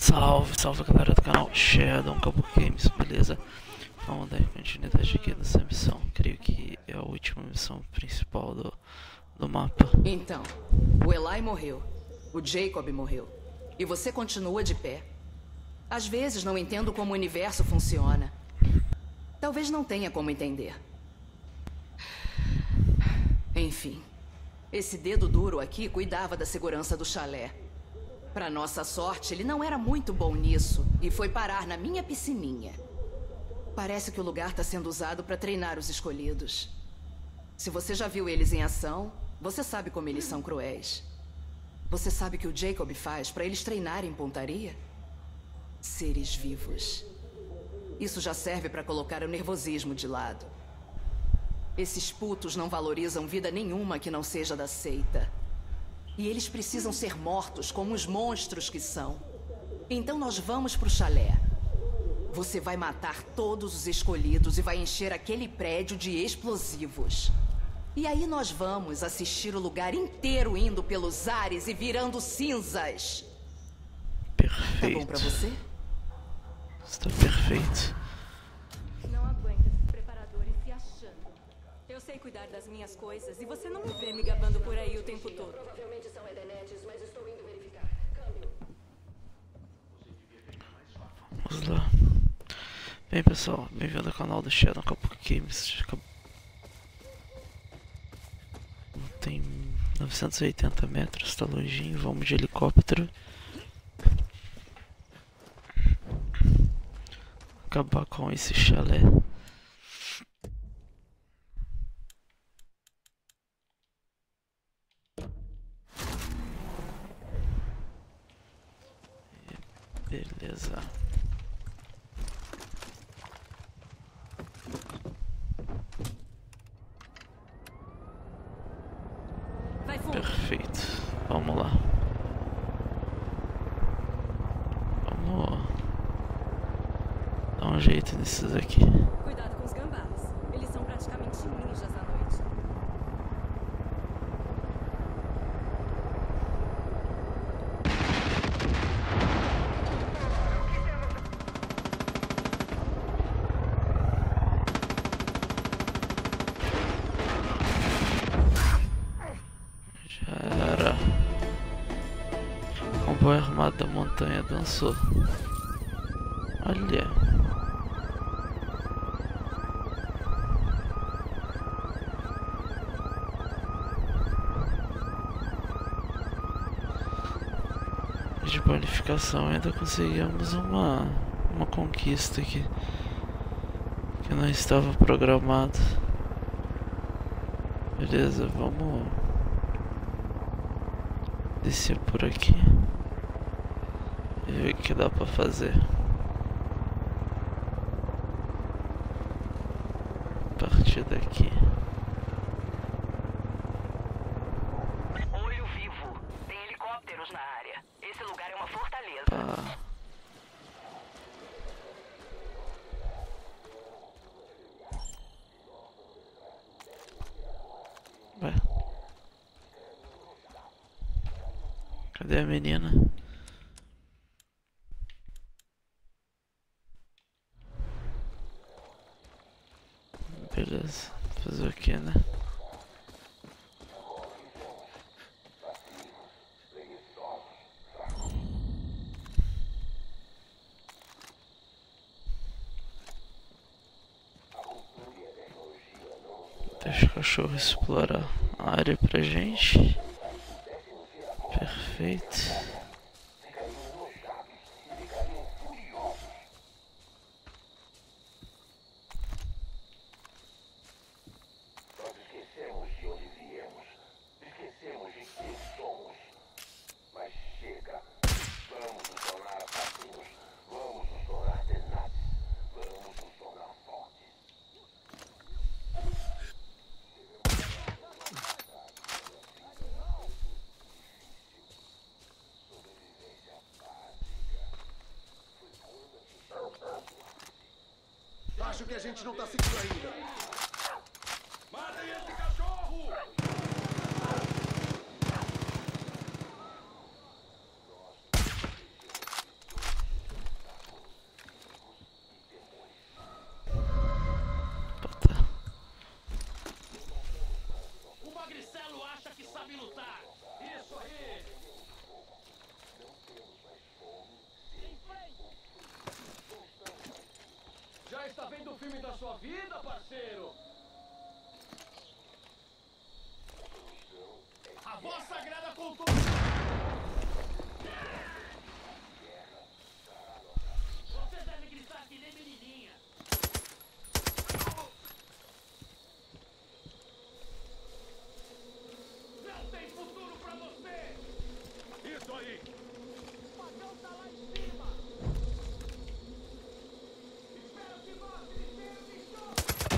Salve, salve galera do canal Shadow Caboclo Games, beleza? Vamos dar continuidade aqui nessa missão. Creio que é a última missão principal do mapa. Então, o Eli morreu, o Jacob morreu, e você continua de pé. Às vezes não entendo como o universo funciona. Talvez não tenha como entender. Enfim, esse dedo duro aqui cuidava da segurança do chalé. Para nossa sorte, ele não era muito bom nisso e foi parar na minha piscininha. Parece que o lugar está sendo usado para treinar os escolhidos. Se você já viu eles em ação, você sabe como eles são cruéis. Você sabe o que o Jacob faz para eles treinarem pontaria? Seres vivos. Isso já serve para colocar o nervosismo de lado. Esses putos não valorizam vida nenhuma que não seja da seita. E eles precisam ser mortos como os monstros que são. Então nós vamos pro chalé. Você vai matar todos os escolhidos e vai encher aquele prédio de explosivos. E aí nós vamos assistir o lugar inteiro indo pelos ares e virando cinzas. Perfeito. Tá bom pra você? Está perfeito. Não aguento esses preparadores se achando. Eu sei cuidar das minhas coisas e você não me vê me gabando por aí o tempo todo. Provavelmente são Edenetes, mas estou indo verificar. Câmbio. Vamos lá. Bem pessoal, bem-vindo ao canal do Shadow Caboclo Games. Tem 980 metros, tá longinho, vamos de helicóptero. Acabar com esse chalé. Beleza. Vai fundo. Perfeito. Vamos lá. Vamos dar um jeito nesses aqui. Cuidado com os gambás. Eles são praticamente ninjas à noite. Já era. O comboio armado da montanha dançou. Olha. De bonificação ainda conseguimos uma conquista aqui que não estava programado. Beleza, vamos descer por aqui e ver o que dá pra fazer. A partir daqui. Olho vivo. Tem helicópteros na área. Esse lugar é uma fortaleza. Pá. Ué. Cadê a menina? Beleza, fazer o que, né? Deixa o cachorro explorar a área pra gente. Perfeito. Nós esquecemos de onde viemos. Esquecemos de quem somos. Mas chega. Vamos nos tornar assassinos. Vamos nos tornar tenazes. Vamos nos tornar fortes. Acho que a gente não tá seguro ainda. Matem esse cachorro! Já está vendo o filme da sua vida, parceiro? A voz sagrada contou. Você deve gritar que nem menininha. Não tem futuro pra você! Isso aí! O pagão tá lá em cima! Espero que vá, Ministério de Choque!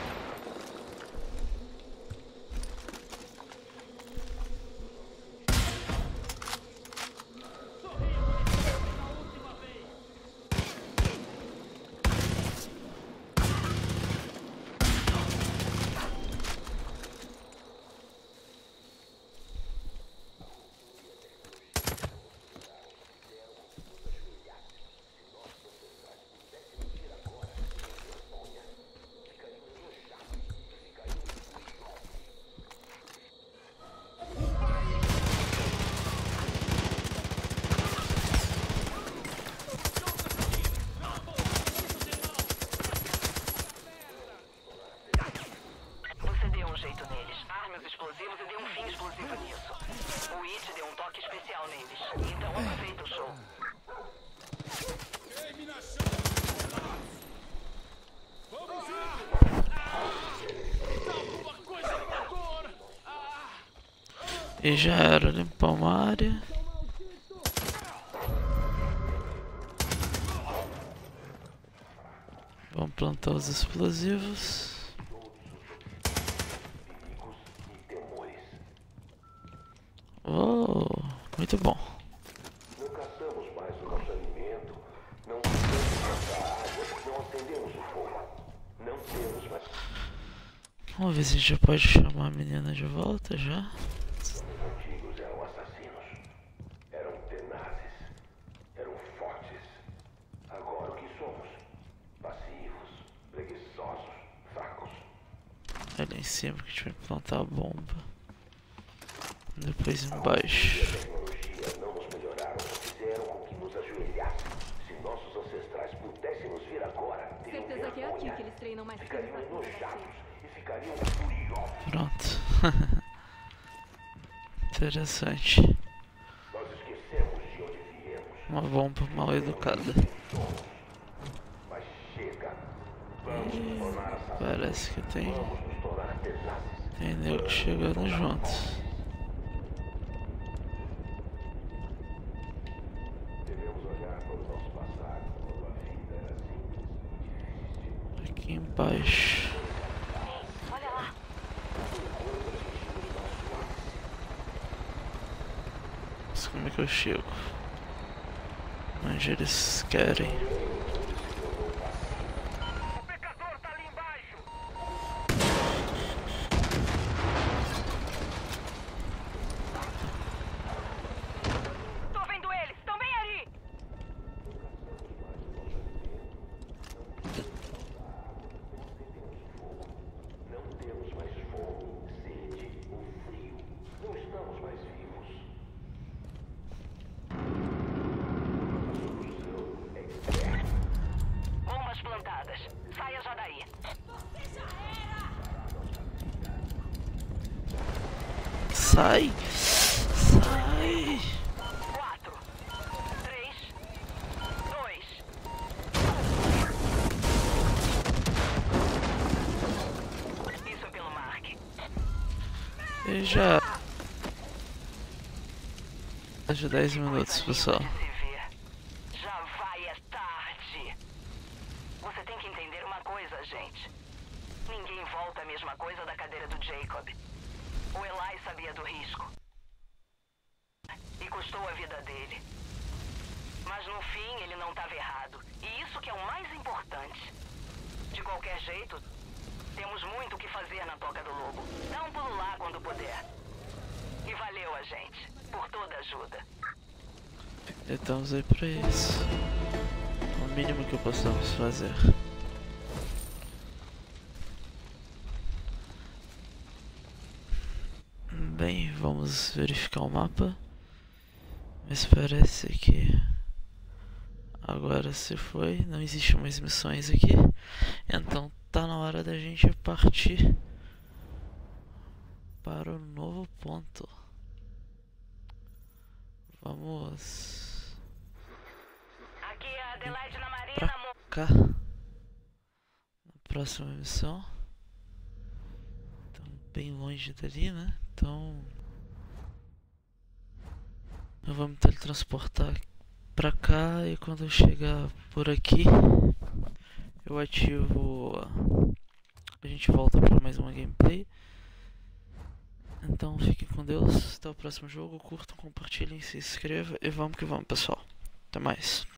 Sorriso! Na última vez! Você deu um jeito neles. Arme os explosivos e dê um fim explosivo nisso. O It deu um toque especial neles. Então aproveita o show. Queime na chama! Vamos junto! Dá alguma coisa no motor! E já era, limpar uma área. Vamos plantar os explosivos. Oh, muito bom. Não caçamos mais o nosso alimento, não precisamos caçar água, não acendemos o fogo. Não temos mais. Vamos ver se a gente já pode chamar a menina de volta já. Os antigos eram assassinos. Eram tenazes. Eram fortes. Agora o que somos? Passivos, preguiçosos, fracos. Ali em cima que a gente vai plantar a bomba. Depois embaixo. A tecnologia não nos melhoraram, fizeram com que nos ajoelhássemos. Se nossos ancestrais pudéssemos vir agora, teriam Certeza que é aqui vergonha. que eles treinam mais Ficariam crianças pra enojados você. e ficariam furiosos. Pronto. Interessante. Nós esquecemos de onde viemos. Uma bomba mal educada. Mas chega. Vamos nos tornar assassinos. Parece que tem Vamos nos tornar tenazes. nego chegando junto. Devemos olhar para o nosso passado quando a vida era simples e difícil. Aqui embaixo. Olha lá. Mas como é que eu chego? Onde eles querem? O pecador tá ali embaixo! Tô vendo eles. Estão bem ali. Não temos mais fome, sede ou frio. Não estamos mais vivos. A solução é guerra. Bombas plantadas. Saia já daí. Sai! Sai! 4, 3, 2. Isso é pelo Mark. E já. De 10 minutos, pessoal. Se ver. Já vai, é tarde. Você tem que entender uma coisa, gente. Ninguém volta a mesma coisa da cadeira do Jacob. O Eli sabia do risco. E custou a vida dele. Mas no fim ele não estava errado. E isso que é o mais importante. De qualquer jeito, temos muito o que fazer na Toca do Lobo. Dá um pulo lá quando puder. E valeu a gente por toda a ajuda. Estamos aí pra isso. O mínimo que possamos fazer. Bem, vamos verificar o mapa. Mas parece que agora se foi, não existe mais missões aqui. Então tá na hora da gente partir para o novo ponto. Vamos Aqui é a Adelaide na Marina, pra amor. cá na próxima missão. Então, bem longe dali, né? Então eu vou me teletransportar pra cá e quando eu chegar por aqui eu ativo. A gente volta pra mais uma gameplay. Então fiquem com Deus, até o próximo jogo, curtam, compartilhem, se inscrevam e vamos que vamos, pessoal. Até mais.